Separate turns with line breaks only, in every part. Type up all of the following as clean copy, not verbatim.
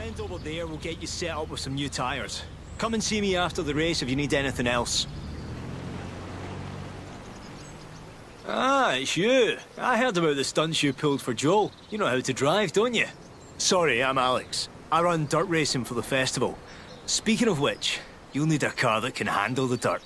friend over there will get you set up with some new tyres. Come and see me after the race if you need anything else. Ah, it's you. I heard about the stunts you pulled for Joel. You know how to drive, don't you? Sorry, I'm Alex. I run dirt racing for the festival. Speaking of which, you'll need a car that can handle the dirt.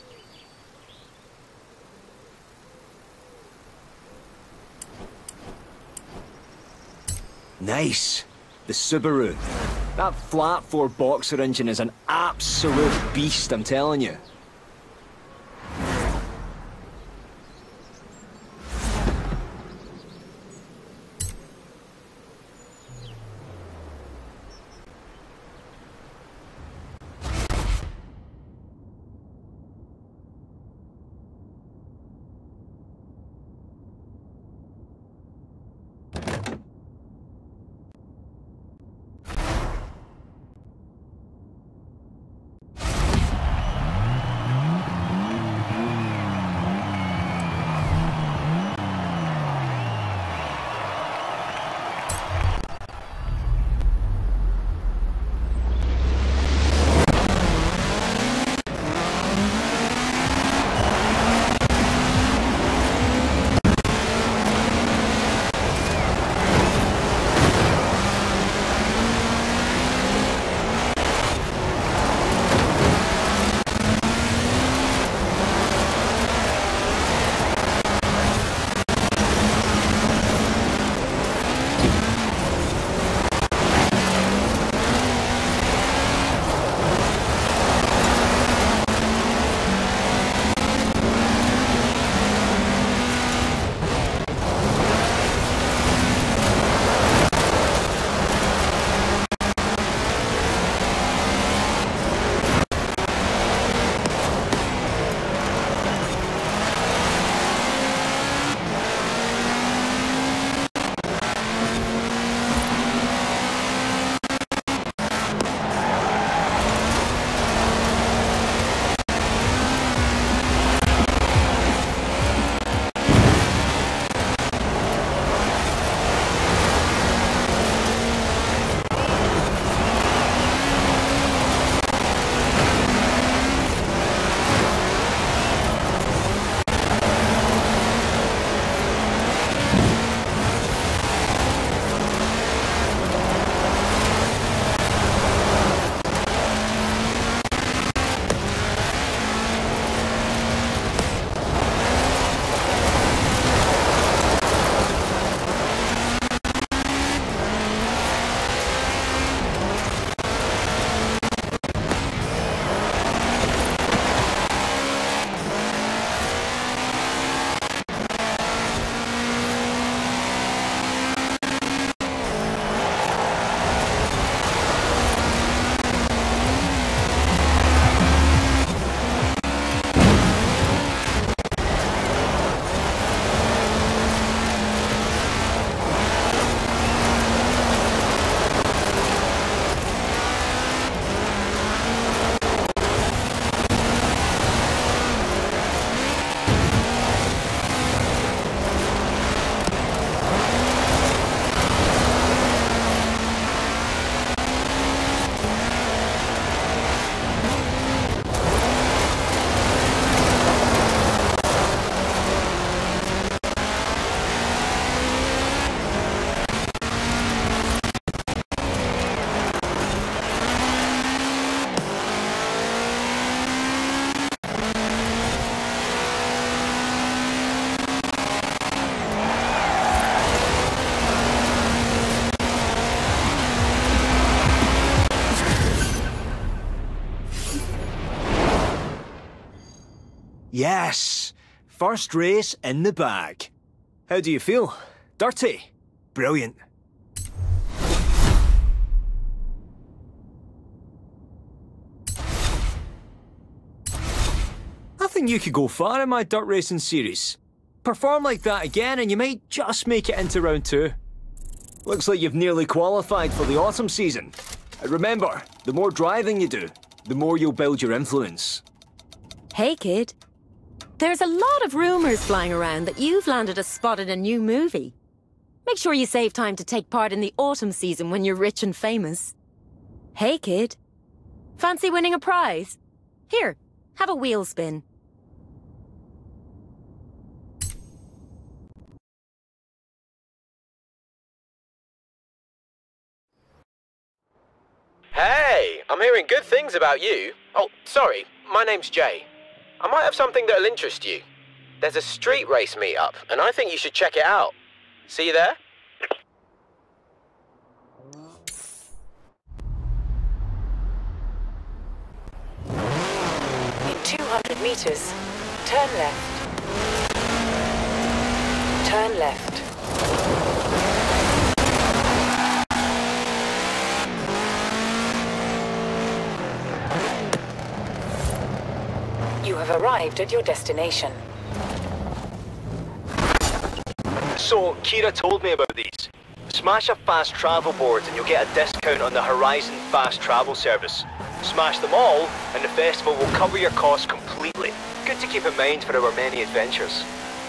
Nice. The Subaru. That flat four boxer engine is an absolute beast, I'm telling you. Yes! First race in the bag. How do you feel? Dirty? Brilliant. I think you could go far in my dirt racing series. Perform like that again and you might just make it into round 2. Looks like you've nearly qualified for the autumn season. And remember, the more driving you do, the more you'll build your influence.
Hey, kid. There's a lot of rumors flying around that you've landed a spot in a new movie. Make sure you save time to take part in the autumn season when you're rich and famous. Hey, kid. Fancy winning a prize? Here, have a wheel spin.
Hey, I'm hearing good things about you. Oh, sorry, my name's Jay. I might have something that'll interest you. There's a street race meetup, and I think you should check it out. See you there?
In 200 meters, turn left. Turn left. You have arrived at your destination.
So, Kira told me about these. Smash a fast travel board and you'll get a discount on the Horizon Fast Travel service. Smash them all and the festival will cover your costs completely. Good to keep in mind for our many adventures.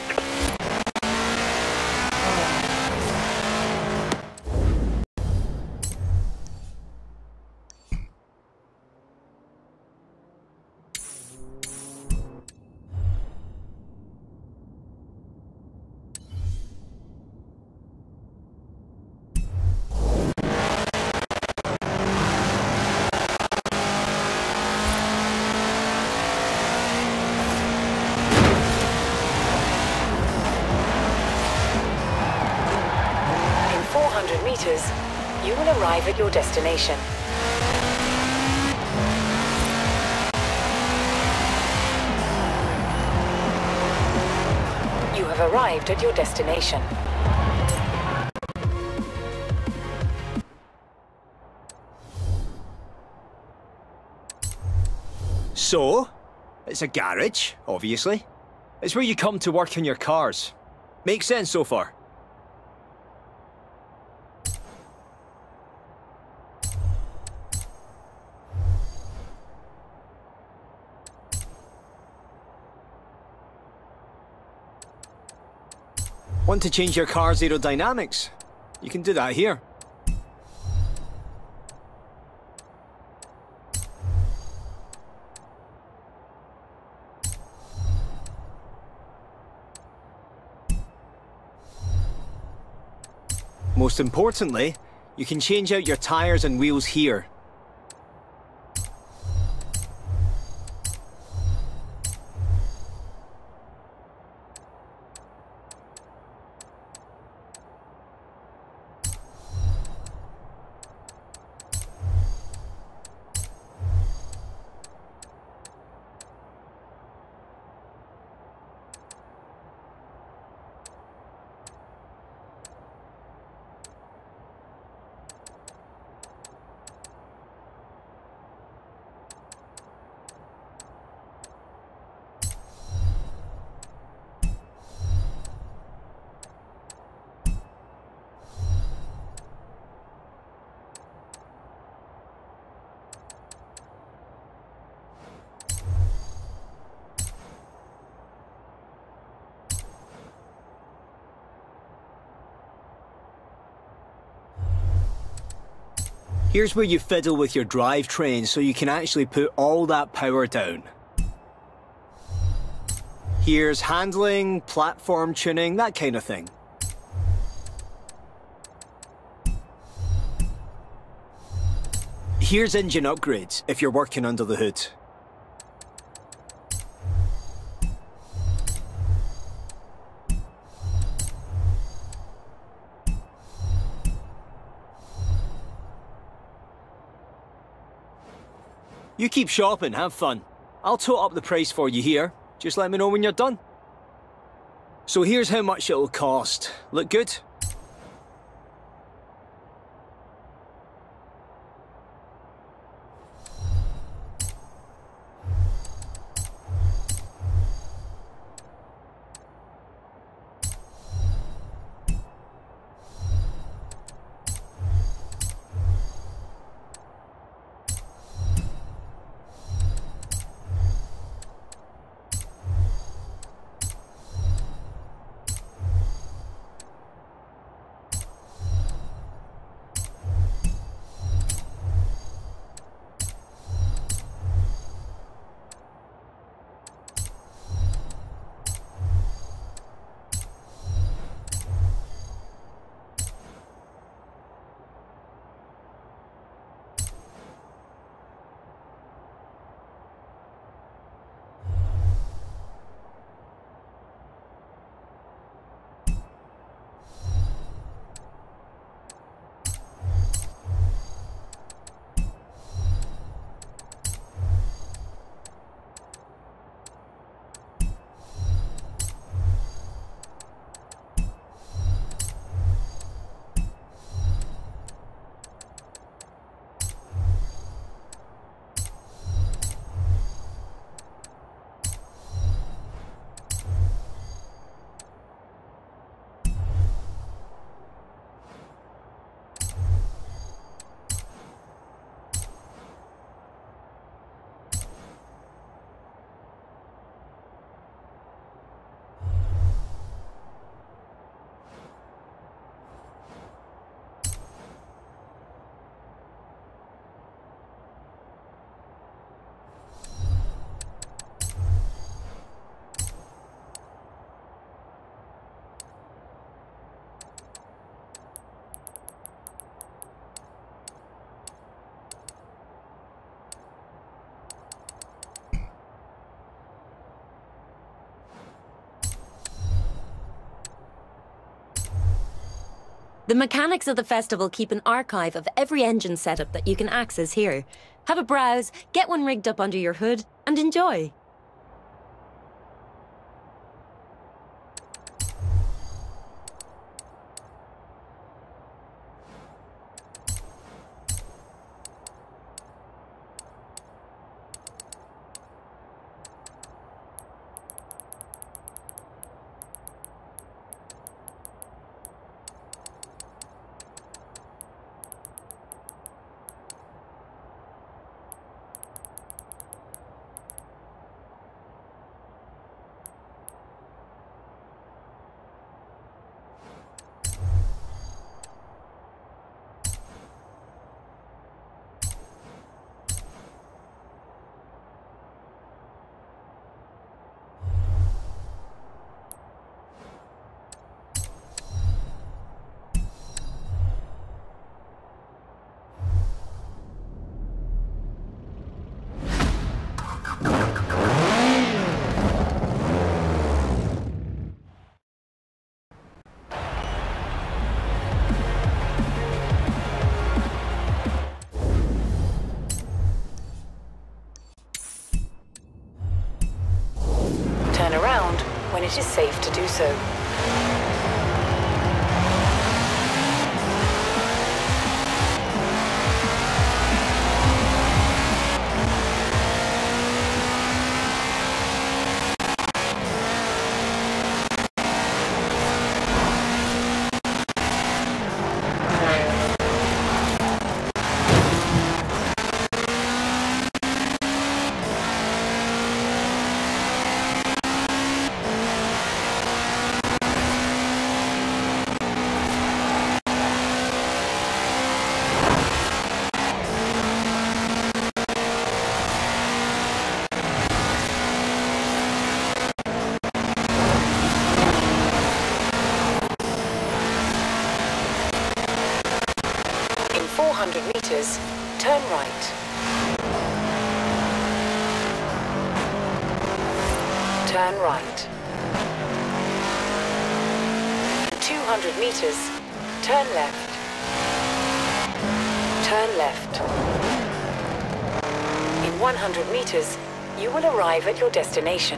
You will arrive at your destination. You have arrived at your destination.
So, it's a garage, obviously. It's where you come to work on your cars. Makes sense so far. Want to change your car's aerodynamics? You can do that here. Most importantly, you can change out your tires and wheels here. Here's where you fiddle with your drivetrain so you can actually put all that power down. Here's handling, platform tuning, that kind of thing. Here's engine upgrades if you're working under the hood. You keep shopping, have fun. I'll tote up the price for you here. Just let me know when you're done. So here's how much it'll cost. Look good?
The mechanics of the festival keep an archive of every engine setup that you can access here. Have a browse, get one rigged up under your hood, and enjoy.
Turn around when it is safe to do so. In 400 meters, turn right. Turn right. 200 meters, turn left. Turn left. In 100 meters, you will arrive at your destination.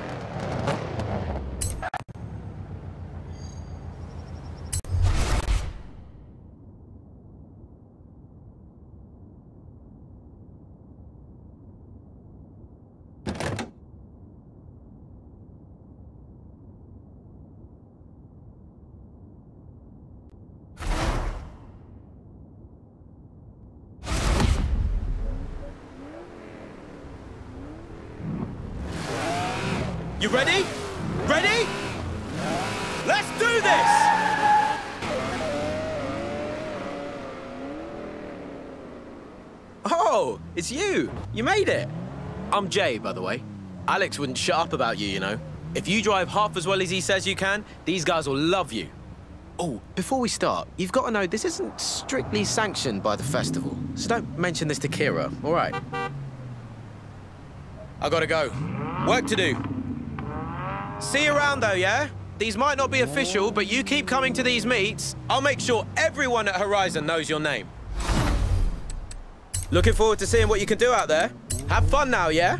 You ready? Ready? Let's do this! Oh, it's you. You made it. I'm Jay, by the way. Alex wouldn't shut up about you, you know. If you drive half as well as he says you can, these guys will love you. Oh, before we start, you've got to know this isn't strictly sanctioned by the festival. So don't mention this to Kira, all right? I gotta go. Work to do. See you around, though, yeah? These might not be official, but you keep coming to these meets. I'll make sure everyone at Horizon knows your name. Looking forward to seeing what you can do out there. Have fun now, yeah?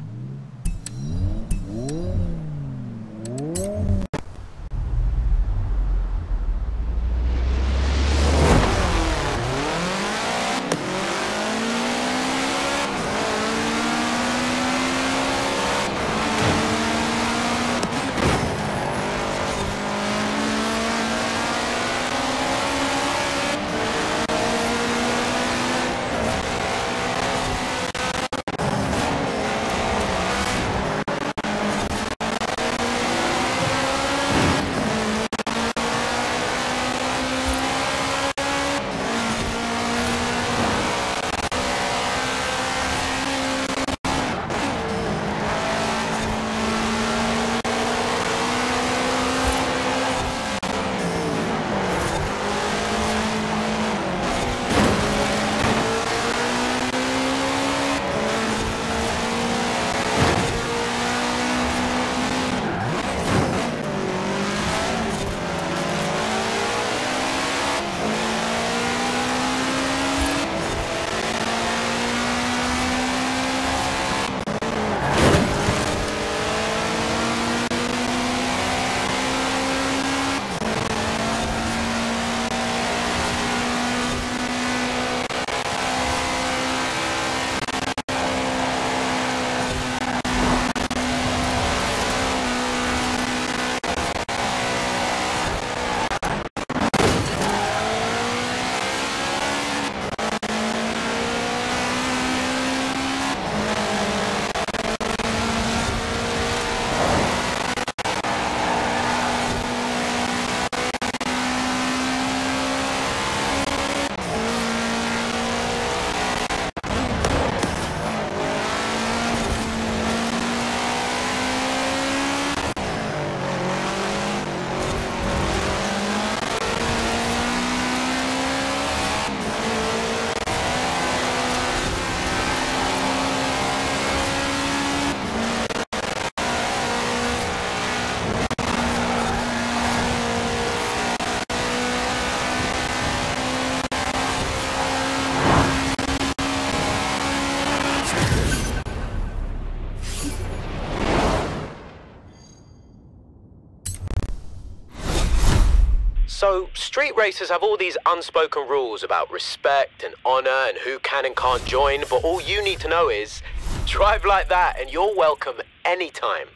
So, street racers have all these unspoken rules about respect and honor and who can and can't join, but all you need to know is, drive like that and you're welcome anytime.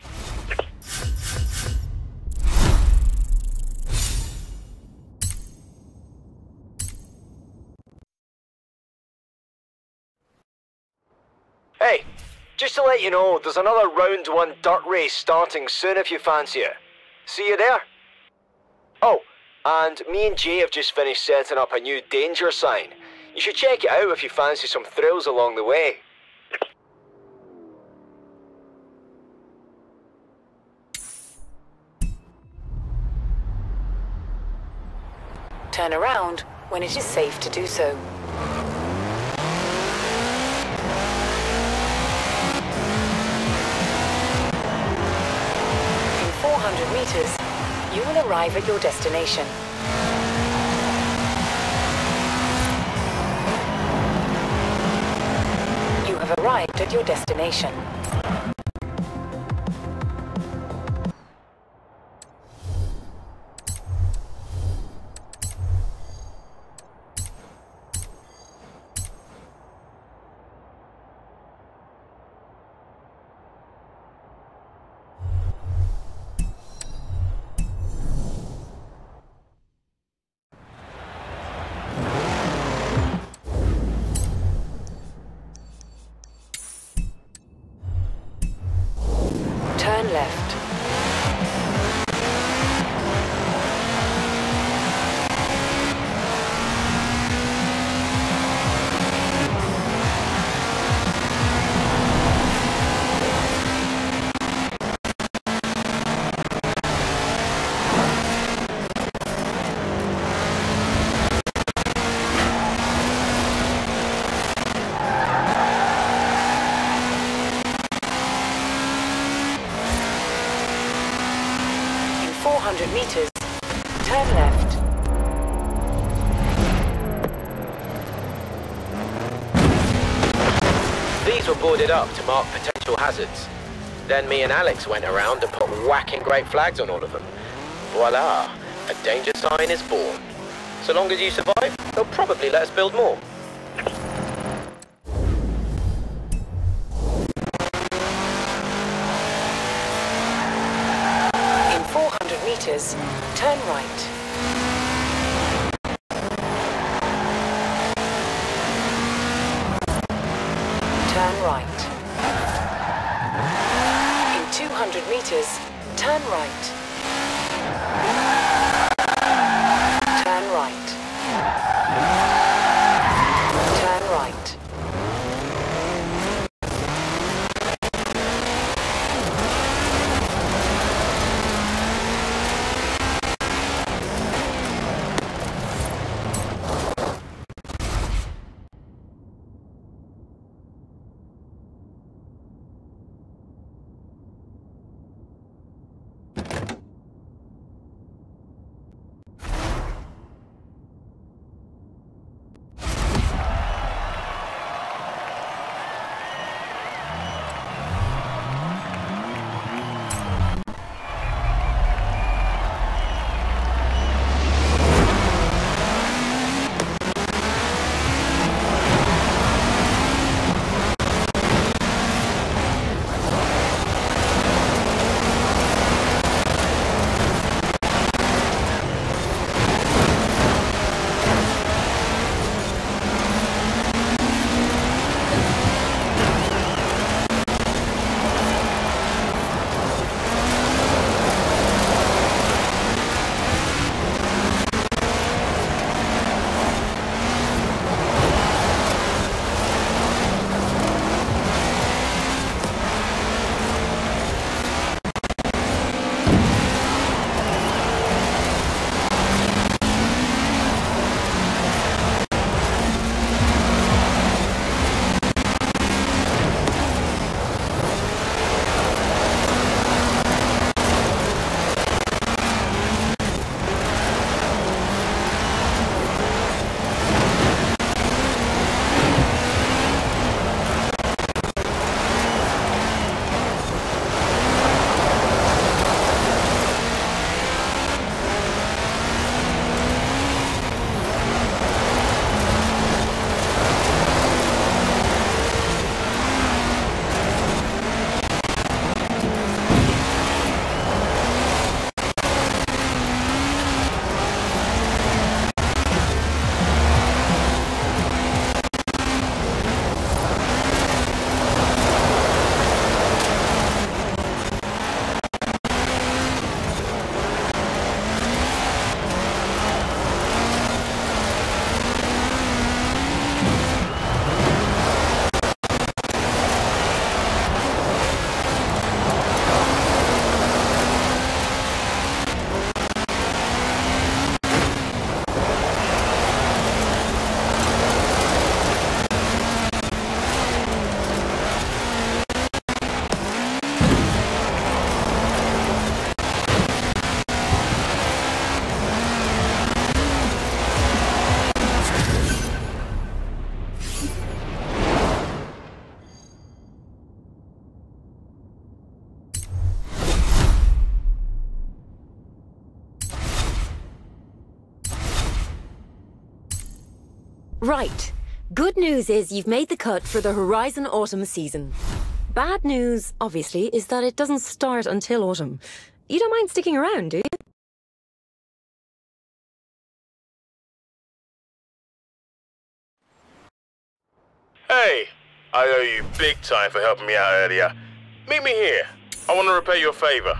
Hey, just to let you know, there's another round 1 dirt race starting soon if you fancy it. See you there. Oh, and me and Jay have just finished setting up a new danger sign. You should check it out if you fancy some thrills along the way.
Turn around when it is safe to do so. In 400 meters, you will arrive at your destination. You have arrived at your destination. Turn left. In 400 meters, turn left.
These were boarded up to mark potential hazards. Then me and Alex went around and put whacking great flags on all of them. Voila, a danger sign is born. So long as you survive, they'll probably let us build more.
In 400 meters, turn right. Turn right. In 200 meters, turn right. Turn right. Turn right.
Right. Good news is you've made the cut for the Horizon Autumn season. Bad news, obviously, is that it doesn't start until autumn. You don't mind sticking around, do you?
Hey, I owe you big time for helping me out earlier. Meet me here. I want to repay you a favor.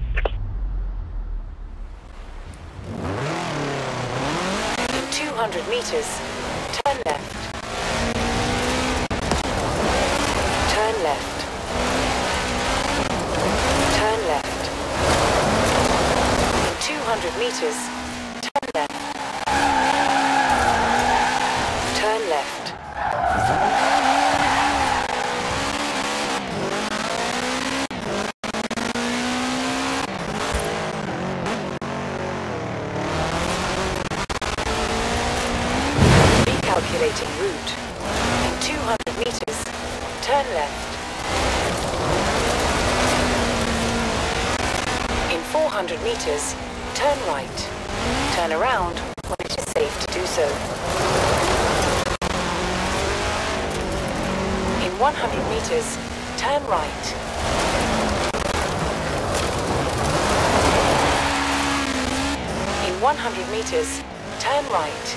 In 200 meters, turn left. Turn left. Turn left. In 200 meters, turn left. Turn left. Recalculating route. In 200 meters, turn left. In 400 meters, turn right. Turn around when it is safe to do so. In 100 meters, turn right. In 100 meters, turn right.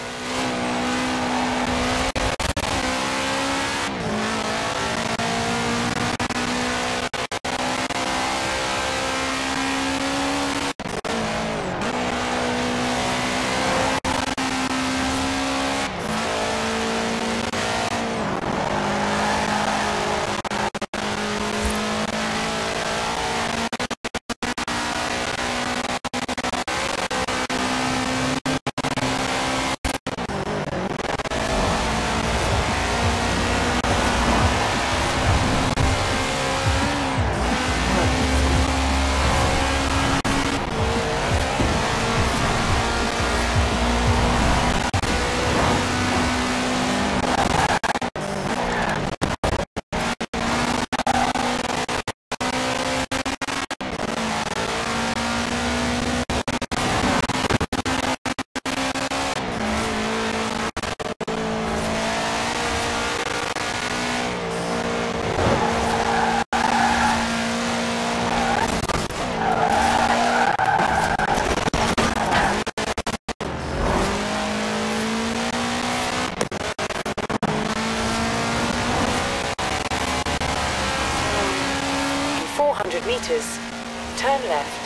Meters, turn left.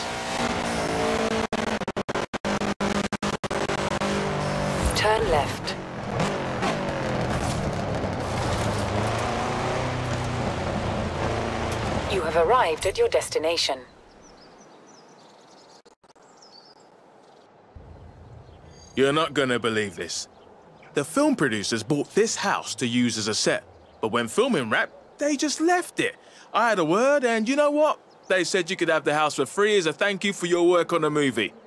Turn left. You have arrived at your destination.
You're not gonna believe this. The film producers bought this house to use as a set, but when filming wrapped, they just left it. I had a word, and you know what? They said you could have the house for free as a thank you for your work on the movie.